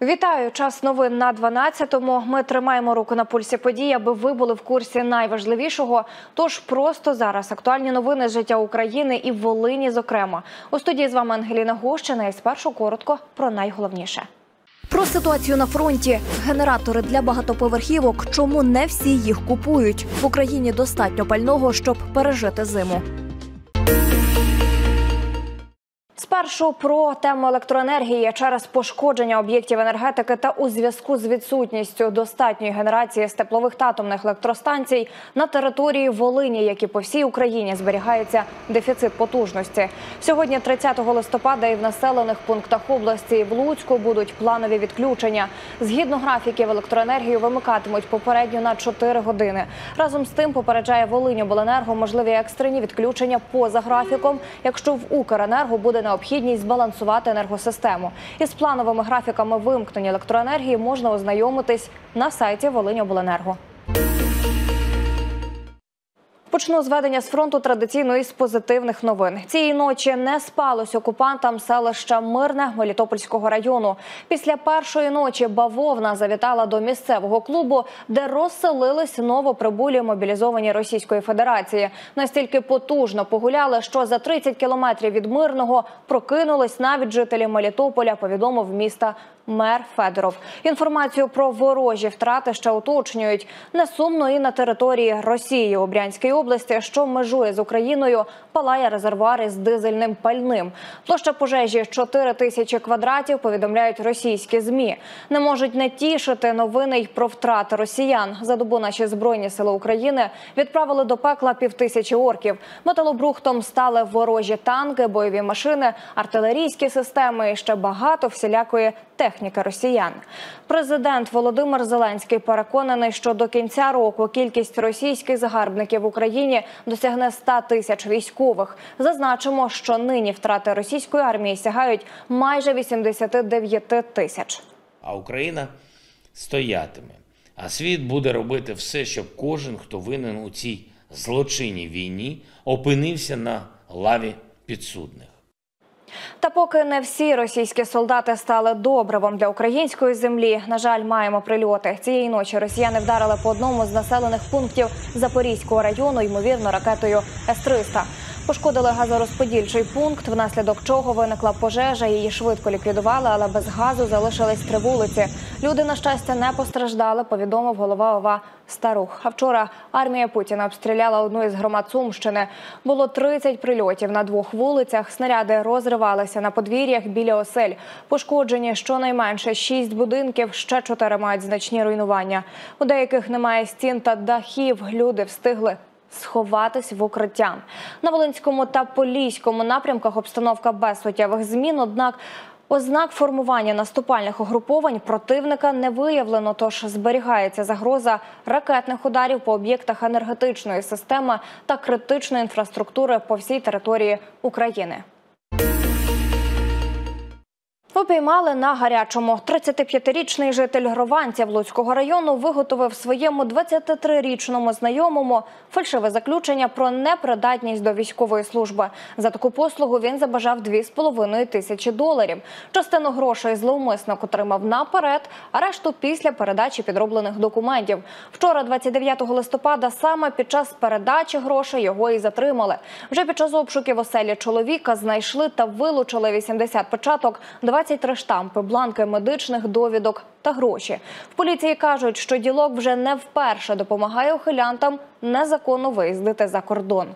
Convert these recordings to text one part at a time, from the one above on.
Вітаю! Час новин на 12-му. Ми тримаємо руку на пульсі подій, аби ви були в курсі найважливішого. Тож просто зараз актуальні новини з життя України і Волині, зокрема. У студії з вами Ангеліна Гущина і спершу коротко про найголовніше. Про ситуацію на фронті. Генератори для багатоповерхівок. Чому не всі їх купують? В Україні достатньо пального, щоб пережити зиму. Спершу про тему електроенергії. Через пошкодження об'єктів енергетики та у зв'язку з відсутністю достатньої генерації з теплових та атомних електростанцій на території Волині, як і по всій Україні, зберігається дефіцит потужності. Сьогодні, 30 листопада, і в населених пунктах області, і в Луцьку будуть планові відключення. Згідно графіків, електроенергію вимикатимуть попередньо на 4 години. Разом з тим, попереджає Волиньобленерго, можливі екстрені відключення поза графіком, якщо в Укренерго буде необхідність збалансувати енергосистему. Із плановими графіками вимкнення електроенергії можна ознайомитись на сайті Волиньобленерго. Почну з ведення з фронту традиційно із позитивних новин. Цієї ночі не спалось окупантам селища Мирне Мелітопольського району. Після першої ночі бавовна завітала до місцевого клубу, де розселились новоприбулі мобілізовані Російської Федерації. Настільки потужно погуляли, що за 30 кілометрів від Мирного прокинулись навіть жителі Мелітополя, повідомив міста мер Федоров. Інформацію про ворожі втрати ще уточнюють. Не сумно і на території Росії. У Брянській області, що межує з Україною, палає резервуар із дизельним пальним. Площа пожежі – 4000 квадратів, повідомляють російські ЗМІ. Не можуть не тішити новини й про втрати росіян. За добу наші Збройні сили України відправили до пекла 5000 орків. Металобрухтом стали ворожі танки, бойові машини, артилерійські системи і ще багато всілякої техніки росіян. Президент Володимир Зеленський переконаний, що до кінця року кількість російських загарбників в Україні досягне 100 тисяч військових. Зазначимо, що нині втрати російської армії сягають майже 89 тисяч. А Україна стоятиме. А світ буде робити все, щоб кожен, хто винен у цій злочинній війні, опинився на лаві підсудних. Та поки не всі російські солдати стали добривом для української землі, на жаль, маємо прильоти. Цієї ночі росіяни вдарили по одному з населених пунктів Запорізького району, ймовірно, ракетою С-300. Пошкодили газорозподільчий пункт, внаслідок чого виникла пожежа, її швидко ліквідували, але без газу залишились 3 вулиці. Люди, на щастя, не постраждали, повідомив голова ОВА Старух. А вчора армія Путіна обстріляла одну із громад Сумщини. Було 30 прильотів на 2 вулицях, снаряди розривалися на подвір'ях біля осель. Пошкоджені щонайменше 6 будинків, ще 4 мають значні руйнування. У деяких немає стін та дахів, люди встигли сховатись в укриття. На Волинському та Поліському напрямках обстановка без суттєвих змін, однак ознак формування наступальних угруповань противника не виявлено, тож зберігається загроза ракетних ударів по об'єктах енергетичної системи та критичної інфраструктури по всій території України. Упіймали на гарячому. 35-річний житель Грованців Луцького району виготовив своєму 23-річному знайомому фальшиве заключення про непридатність до військової служби. За таку послугу він забажав $2500. Частину грошей зловмисник отримав наперед, а решту після передачі підроблених документів. Вчора, 29 листопада, саме під час передачі грошей його і затримали. Вже під час обшуків оселі чоловіка знайшли та вилучили 80 печаток, 23 штампи, бланки медичних довідок та гроші. В поліції кажуть, що ділок вже не вперше допомагає ухилянтам незаконно виїздити за кордон.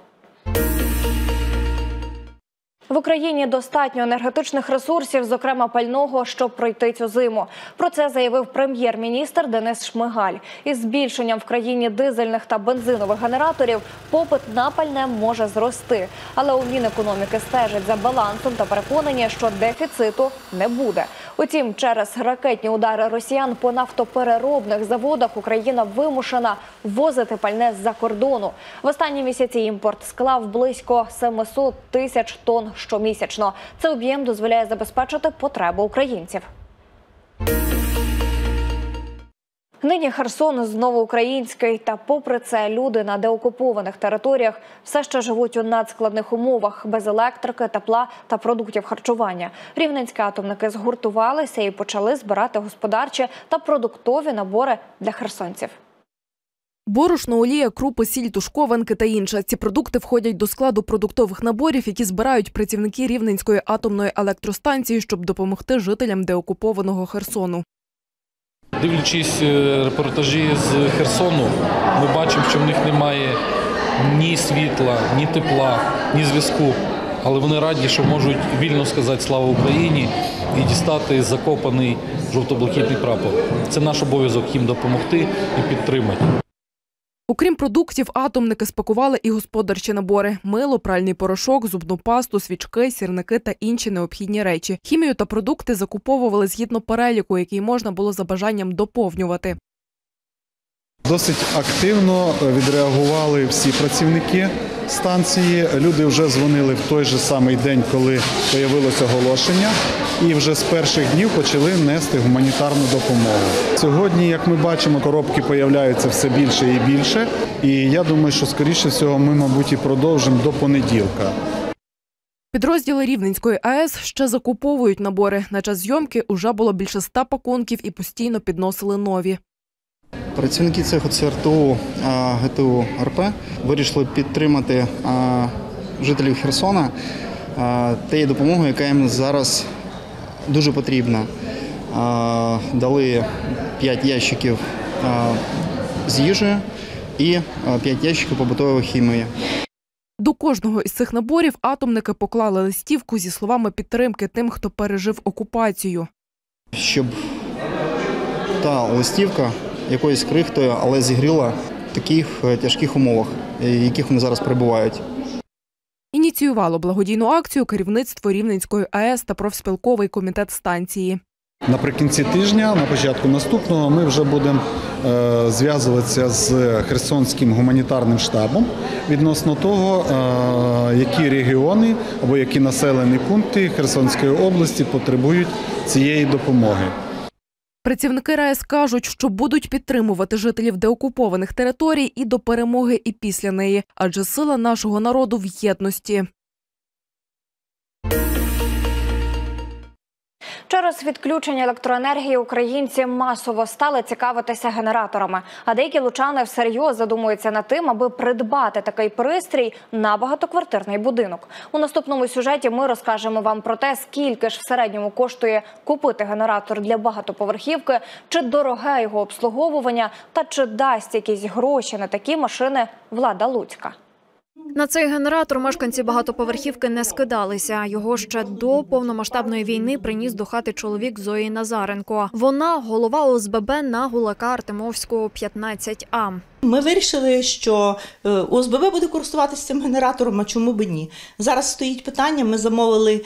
В Україні достатньо енергетичних ресурсів, зокрема пального, щоб пройти цю зиму. Про це заявив прем'єр-міністр Денис Шмигаль. Із збільшенням в країні дизельних та бензинових генераторів попит на пальне може зрости. Але у Мінекономіки стежать за балансом та переконані, що дефіциту не буде. Утім, через ракетні удари росіян по нафтопереробних заводах Україна вимушена ввозити пальне з-за кордону. В останні місяці імпорт склав близько 700 тисяч тонн щомісячно. Цей об'єм дозволяє забезпечити потреби українців. Нині Херсон знову український, та попри це люди на деокупованих територіях все ще живуть у надскладних умовах, без електрики, тепла та продуктів харчування. Рівненські атомники згуртувалися і почали збирати господарчі та продуктові набори для херсонців. Борошно, олія, крупи, сіль, тушкованки та інше. Ці продукти входять до складу продуктових наборів, які збирають працівники Рівненської атомної електростанції, щоб допомогти жителям деокупованого Херсону. Дивлячись репортажі з Херсону, ми бачимо, що в них немає ні світла, ні тепла, ні зв'язку. Але вони раді, що можуть вільно сказати «Слава Україні» і дістати закопаний жовто-блакитний прапор. Це наш обов'язок їм допомогти і підтримати. Окрім продуктів, атомники спакували і господарчі набори – мило, пральний порошок, зубну пасту, свічки, сірники та інші необхідні речі. Хімію та продукти закуповували згідно переліку, який можна було за бажанням доповнювати. Досить активно відреагували всі працівники станції. Люди вже дзвонили в той же самий день, коли з'явилося оголошення, і вже з перших днів почали нести гуманітарну допомогу. Сьогодні, як ми бачимо, коробки з'являються все більше і більше. І я думаю, що, скоріше всього, ми, мабуть, і продовжимо до понеділка. Підрозділи Рівненської АЕС ще закуповують набори. На час зйомки уже було більше 100 пакунків і постійно підносили нові. Працівники цеху ЦРТУ ГТУ РП вирішили підтримати жителів Херсона тією допомогою, яка їм зараз дуже потрібна. Дали 5 ящиків з їжею і 5 ящиків побутової хімії. До кожного із цих наборів атомники поклали листівку зі словами підтримки тим, хто пережив окупацію. Щоб та листівка якоюсь крихтою, але зігріла в таких тяжких умовах, в яких вони зараз перебувають. Ініціювало благодійну акцію керівництво Рівненської АЕС та профспілковий комітет станції. Наприкінці тижня, на початку наступного, ми вже будемо зв'язуватися з Херсонським гуманітарним штабом відносно того, які регіони або які населені пункти Херсонської області потребують цієї допомоги. Працівники РАЕС кажуть, що будуть підтримувати жителів деокупованих територій і до перемоги, і після неї, адже сила нашого народу в єдності. Через відключення електроенергії українці масово стали цікавитися генераторами. А деякі лучани всерйоз задумуються над тим, аби придбати такий пристрій на багатоквартирний будинок. У наступному сюжеті ми розкажемо вам про те, скільки ж в середньому коштує купити генератор для багатоповерхівки, чи дороге його обслуговування та чи дасть якісь гроші на такі машини влада Луцька. На цей генератор мешканці багатоповерхівки не скидалися. Його ще до повномасштабної війни приніс до хати чоловік Зої Назаренко. Вона – голова ОСББ на Гулака Артемовського, 15А. Ми вирішили, що ОСББ буде користуватися цим генератором, а чому б ні. Зараз стоїть питання, ми замовили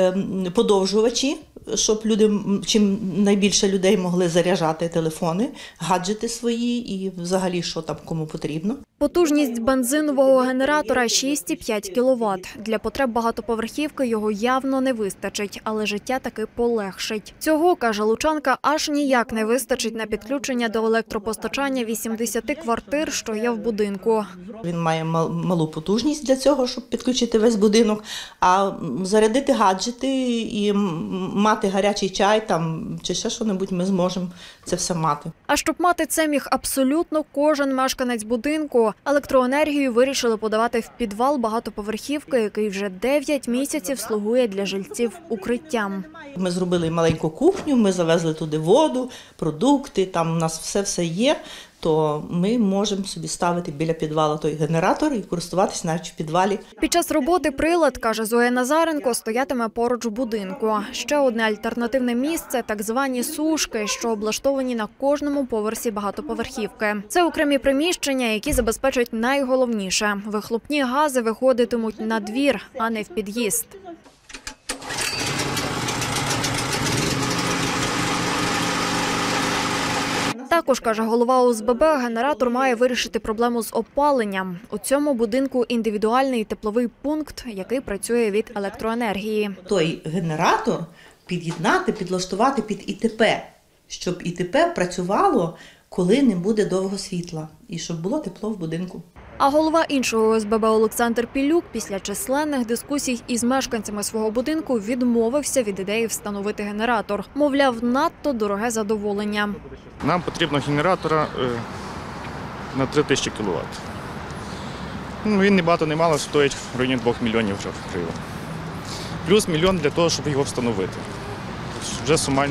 подовжувачі, щоб люди, чим найбільше людей могли заряджати телефони, гаджети свої і взагалі, що там кому потрібно. Потужність бензинового генератора – 6,5 кВт. Для потреб багатоповерхівки його явно не вистачить, але життя таки полегшить. Цього, каже лучанка, аж ніяк не вистачить на підключення до електропостачання 80 квартир, що є в будинку. Він має малу потужність для цього, щоб підключити весь будинок, а зарядити гаджети і мати гарячий чай там, чи ще що-небудь ми зможемо це все мати. А щоб мати це міг абсолютно кожен мешканець будинку, електроенергію вирішили подавати в підвал багатоповерхівки, який вже 9 місяців слугує для жильців укриттям. Ми зробили маленьку кухню, ми завезли туди воду, продукти, там у нас все є, то ми можемо собі ставити біля підвалу той генератор і користуватися навіть в підвалі. Під час роботи прилад, каже Зоя Назаренко, стоятиме поруч будинку. Ще одне альтернативне місце – так звані сушки, що облаштовані на кожному поверсі багатоповерхівки. Це окремі приміщення, які забезпечують найголовніше – вихлопні гази виходитимуть на двір, а не в під'їзд. Також, каже голова ОСББ, генератор має вирішити проблему з опаленням. У цьому будинку індивідуальний тепловий пункт, який працює від електроенергії. Той генератор під'єднати, підлаштувати під ІТП, щоб ІТП працювало коли не буде довго світла і щоб було тепло в будинку. А голова іншого ОСББ Олександр Пілюк після численних дискусій із мешканцями свого будинку відмовився від ідеї встановити генератор. Мовляв, надто дороге задоволення. Нам потрібно генератора на 3000 кВт. Він не багато не мало стоїть в районі 2 мільйонів гривень. Плюс 1 мільйон для того, щоб його встановити. Вже сумально.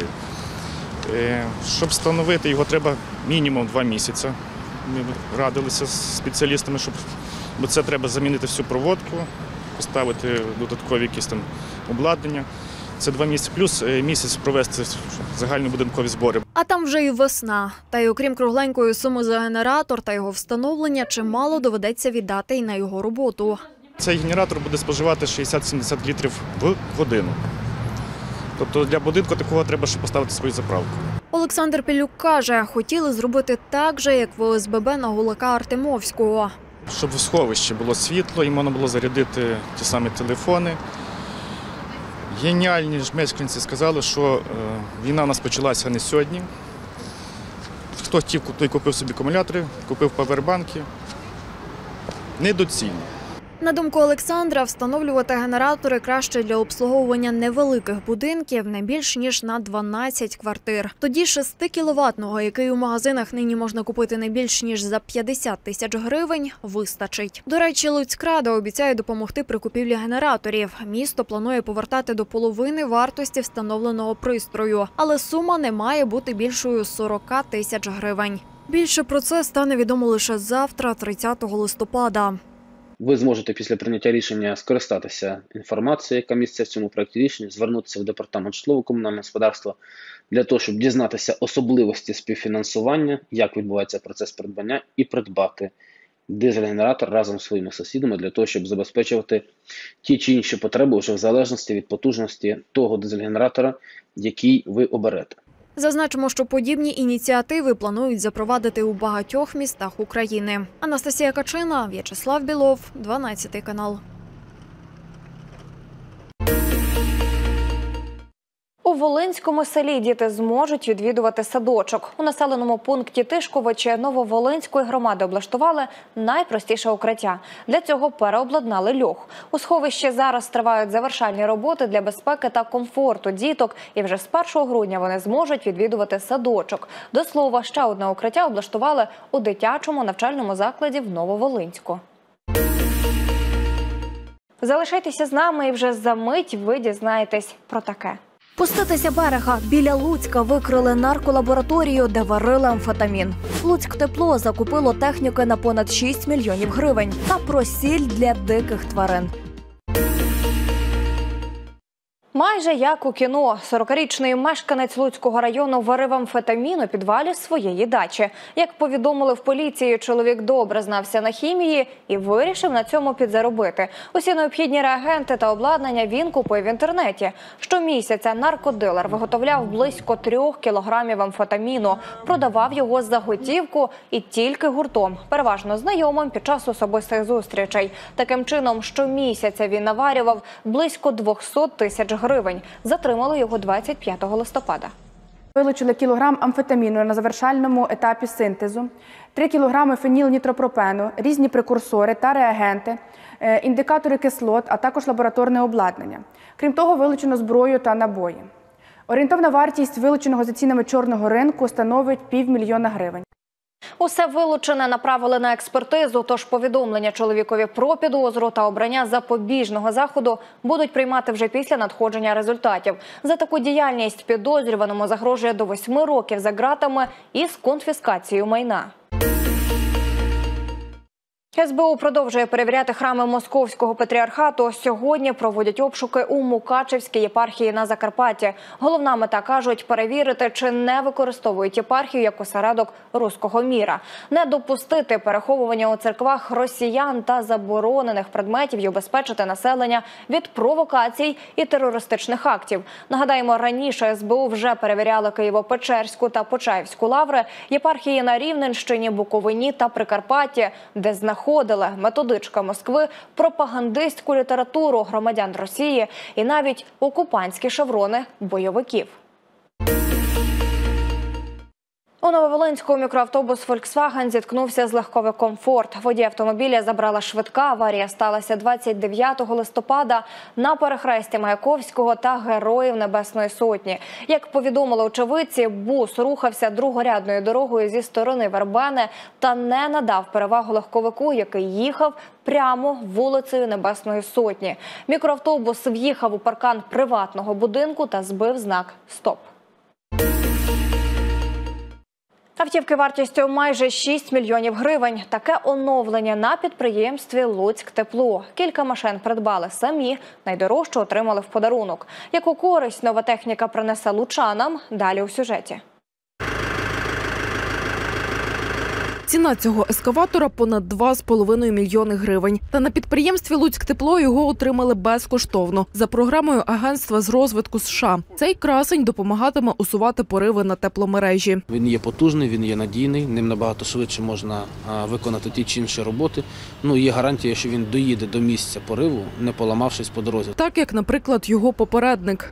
Щоб встановити його, треба мінімум 2 місяці. Ми радилися з спеціалістами, бо це треба замінити всю проводку, поставити додаткові якісь там обладнання. Це 2 місяці, плюс місяць провести загальнобудинкові збори. А там вже і весна. Та й окрім кругленької суми за генератор та його встановлення, чимало доведеться віддати й на його роботу. Цей генератор буде споживати 60-70 літрів в годину. Тобто для будинку такого треба ще поставити свою заправку. Олександр Пілюк каже, хотіли зробити так же, як в ОСББ на Гулака Артемовського. Щоб в сховищі було світло і можна було зарядити ті самі телефони. Геніальні ж мешканці сказали, що війна у нас почалася не сьогодні. Хто хотів, той купив собі акумулятори, купив павербанки. Недоцільно. На думку Олександра, встановлювати генератори краще для обслуговування невеликих будинків не більш ніж на 12 квартир. Тоді 6 кіловатного, який у магазинах нині можна купити не більш ніж за 50 тисяч гривень, вистачить. До речі, Луцькрада обіцяє допомогти при купівлі генераторів. Місто планує повертати до половини вартості встановленого пристрою, але сума не має бути більшою 40 тисяч гривень. Більше про це стане відомо лише завтра, 30 листопада. Ви зможете після прийняття рішення скористатися інформацією, яка міститься в цьому проєкті рішення, звернутися в департамент житлово-комунального господарства для того, щоб дізнатися особливості співфінансування, як відбувається процес придбання, і придбати дизель-генератор разом з своїми сусідами для того, щоб забезпечувати ті чи інші потреби вже в залежності від потужності того дизель-генератора, який ви оберете. Зазначимо, що подібні ініціативи планують запровадити у багатьох містах України. Анастасія Качина, В'ячеслав Білов, 12 канал. У Волинському селі діти зможуть відвідувати садочок. У населеному пункті Тишковичі Нововолинської громади облаштували найпростіше укриття. Для цього переобладнали льох. У сховищі зараз тривають завершальні роботи для безпеки та комфорту діток. І вже з 1 грудня вони зможуть відвідувати садочок. До слова, ще одне укриття облаштували у дитячому навчальному закладі в Нововолинську. Залишайтеся з нами і вже за мить ви дізнаєтесь про таке. Пуститися берега. Біля Луцька викрили нарколабораторію, де варили амфетамін. Луцьктепло закупило техніки на понад 6 мільйонів гривень та про сіль для диких тварин. Майже як у кіно. 40-річний мешканець Луцького району варив амфетамін у підвалі своєї дачі. Як повідомили в поліції, чоловік добре знався на хімії і вирішив на цьому підзаробити. Усі необхідні реагенти та обладнання він купив в інтернеті. Щомісяця наркодилер виготовляв близько 3 кілограмів амфетаміну, продавав його за готівку і тільки гуртом, переважно знайомим під час особистих зустрічей. Таким чином, щомісяця він наварював близько 200 тисяч гривень. Затримали його 25 листопада. Вилучили кілограм амфетаміну на завершальному етапі синтезу, 3 кілограми фенілнітропропену, різні прекурсори та реагенти, індикатори кислот, а також лабораторне обладнання. Крім того, вилучено зброю та набої. Орієнтовна вартість вилученого за цінами чорного ринку становить 500 000 гривень. Усе вилучене направили на експертизу, тож повідомлення чоловікові про підозру та обрання запобіжного заходу будуть приймати вже після надходження результатів. За таку діяльність підозрюваному загрожує до 8 років за ґратами із конфіскацією майна. СБУ продовжує перевіряти храми Московського патріархату. Сьогодні проводять обшуки у Мукачевській єпархії на Закарпатті. Головна мета, кажуть, перевірити, чи не використовують єпархію як осередок руського міра. Не допустити переховування у церквах росіян та заборонених предметів і убезпечити населення від провокацій і терористичних актів. Нагадаємо, раніше СБУ вже перевіряли Києво-Печерську та Почаївську лаври, єпархії на Рівненщині, Буковині та Прикарпатті, де знаходили методичка Москви, пропагандистську літературу громадян Росії і навіть окупантські шеврони бойовиків. У Нововолинську мікроавтобус «Фольксваген» зіткнувся з легковиком «Форд». Водій автомобіля забрала швидка. Аварія сталася 29 листопада на перехресті Маяковського та Героїв Небесної Сотні. Як повідомили очевидці, бус рухався другорядною дорогою зі сторони Вербени та не надав перевагу легковику, який їхав прямо вулицею Небесної Сотні. Мікроавтобус в'їхав у паркан приватного будинку та збив знак «Стоп». Автівки вартістю майже 6 мільйонів гривень. Таке оновлення на підприємстві «Луцьктепло». Кілька машин придбали самі, найдорожчу отримали в подарунок. Яку користь нова техніка принесе лучанам – далі у сюжеті. Ціна цього ескаватора – понад 2,5 мільйони гривень. Та на підприємстві «Луцьктепло» його отримали безкоштовно за програмою Агентства з розвитку США. Цей красень допомагатиме усувати пориви на тепломережі. Він є потужний, він є надійний, ним набагато швидше можна виконати ті чи інші роботи. Є гарантія, що він доїде до місця пориву, не поламавшись по дорозі. Так, як, наприклад, його попередник.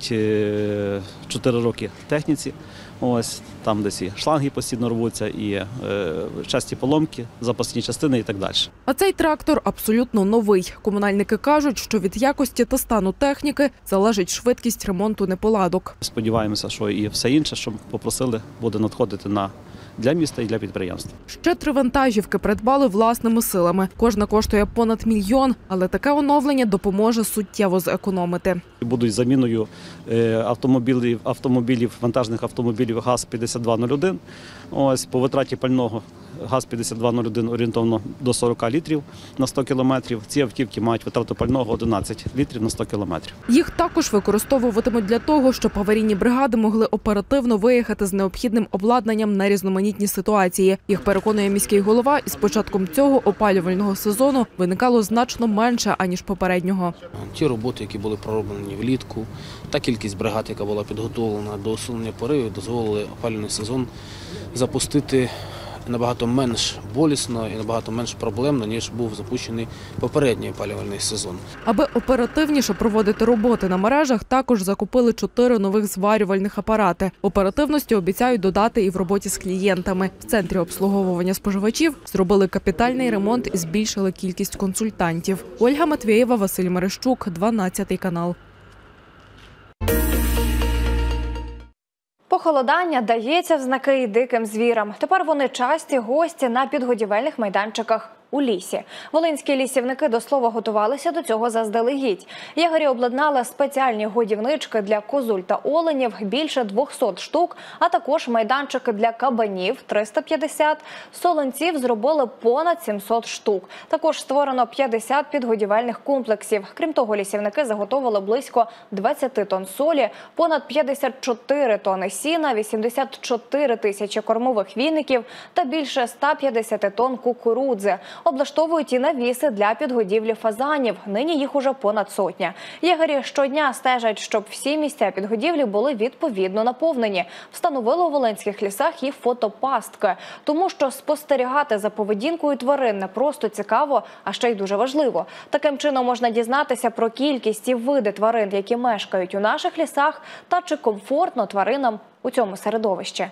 34 роки техніці. Ось там десь і шланги постійно рвуться, і часті поломки, запасні частини і так далі. А цей трактор абсолютно новий. Комунальники кажуть, що від якості та стану техніки залежить швидкість ремонту неполадок. Сподіваємося, що і все інше, що попросили, буде надходити для міста і для підприємства. Ще 3 вантажівки придбали власними силами. Кожна коштує понад мільйон, але таке оновлення допоможе суттєво зекономити. Будуть заміною автомобілів, вантажних автомобілів ГАЗ-5201. Ось по витраті пального ГАЗ-5201 орієнтовно до 40 літрів на 100 кілометрів. Ці автівки мають витрату пального 11 літрів на 100 кілометрів. Їх також використовуватимуть для того, щоб аварійні бригади могли оперативно виїхати з необхідним обладнанням на різноманітні ситуації. Їх переконує міський голова, і з початком цього опалювального сезону виникало значно менше, аніж попереднього. Ті роботи, які були пророблені влітку, та кількість бригад, яка була підготовлена до усунення поривів, дозволили опалювальний сезон запустити набагато менш болісно і набагато менш проблемно, ніж був запущений попередній опалювальний сезон. Аби оперативніше проводити роботи на мережах, також закупили 4 нових зварювальних апарати. Оперативності обіцяють додати і в роботі з клієнтами. В центрі обслуговування споживачів зробили капітальний ремонт і збільшили кількість консультантів. Ольга Матвєєва, Василь Мерещук, 12 канал. Похолодання дається в знаки і диким звірам. Тепер вони часті гості на підгодівельних майданчиках у лісі. Волинські лісівники до слова готувалися до цього заздалегідь. Ягері обладнали спеціальні годівнички для козуль та оленів більше 200 штук, а також майданчики для кабанів 350, солонців зробили понад 700 штук. Також створено 50 підгодівельних комплексів. Крім того, лісівники заготовили близько 20 тонн солі, понад 54 тонни сіна, 84 тисячі кормових віників та більше 150 тонн кукурудзи. Облаштовують і навіси для підгодівлі фазанів. Нині їх уже понад 100. Ягері щодня стежать, щоб всі місця підгодівлі були відповідно наповнені. Встановили у волинських лісах і фотопастки. Тому що спостерігати за поведінкою тварин не просто цікаво, а ще й дуже важливо. Таким чином можна дізнатися про кількість і види тварин, які мешкають у наших лісах, та чи комфортно тваринам у цьому середовищі.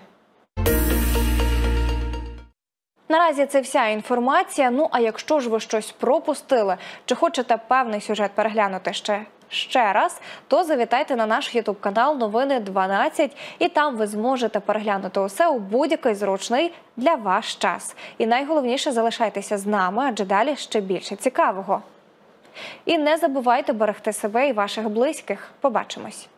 Наразі це вся інформація. А якщо ж ви щось пропустили, чи хочете певний сюжет переглянути ще раз, то завітайте на наш ютуб-канал «Новини 12», і там ви зможете переглянути усе у будь-який зручний для вас час. І найголовніше – залишайтеся з нами, адже далі ще більше цікавого. І не забувайте берегти себе і ваших близьких. Побачимось!